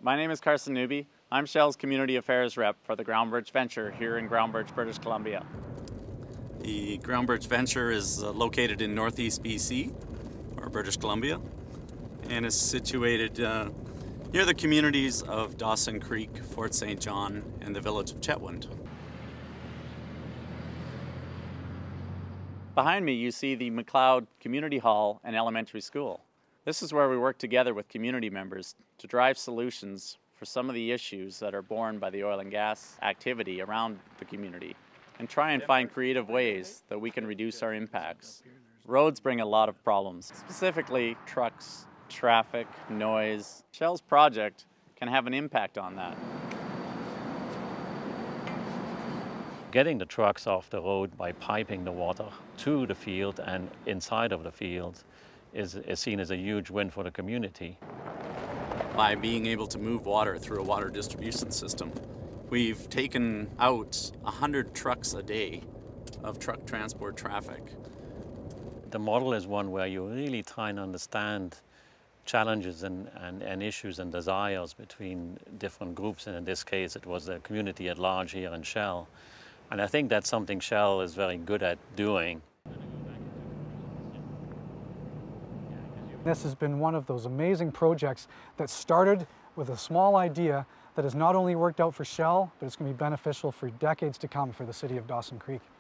My name is Carson Newby. I'm Shell's Community Affairs Rep for the Groundbirch Venture here in Groundbirch, British Columbia. The Groundbirch Venture is located in northeast BC, or British Columbia, and is situated near the communities of Dawson Creek, Fort St. John, and the village of Chetwynd. Behind me you see the McLeod Community Hall and Elementary School. This is where we work together with community members to drive solutions for some of the issues that are borne by the oil and gas activity around the community and try and find creative ways that we can reduce our impacts. Roads bring a lot of problems, specifically trucks, traffic, noise. Shell's project can have an impact on that. Getting the trucks off the road by piping the water to the field and inside of the field is seen as a huge win for the community. By being able to move water through a water distribution system, we've taken out 100 trucks a day of truck transport traffic. The model is one where you really try and understand challenges and issues and desires between different groups, and in this case it was the community at large here in Shell. And I think that's something Shell is very good at doing. This has been one of those amazing projects that started with a small idea that has not only worked out for Shell, but it's going to be beneficial for decades to come for the city of Dawson Creek.